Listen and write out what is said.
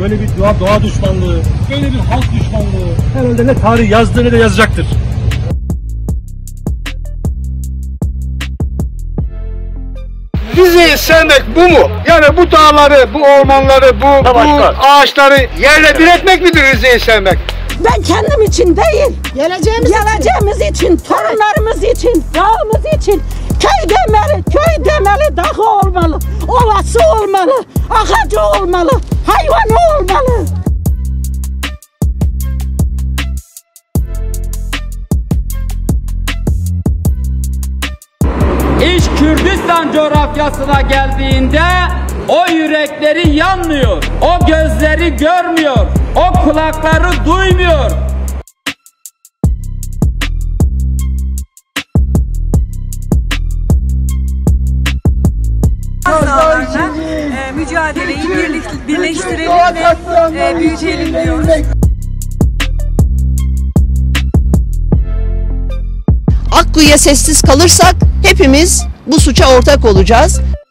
böyle bir doğa düşmanlığı, böyle bir halk düşmanlığı herhalde ne tarih yazdı ne de yazacaktır. Rize'yi sevmek bu mu? Yani bu dağları, bu ormanları, bu ağaçları yerle bir etmek midir Rize'yi sevmek? Ben kendim için değil, geleceğimiz için, torunlarımız için, dağımız için köy demeli, dağı olmalı, ovası olmalı, ağacı olmalı, hayvanı olmalı. İş Kürdistan coğrafyasına geldiğinde o yürekleri yanmıyor, o gözleri görmüyor, o kulakları duymuyor. Mücadeleyi birleştirelim ve büyütelim diyoruz. Akkuyu'ya sessiz kalırsak hepimiz bu suça ortak olacağız.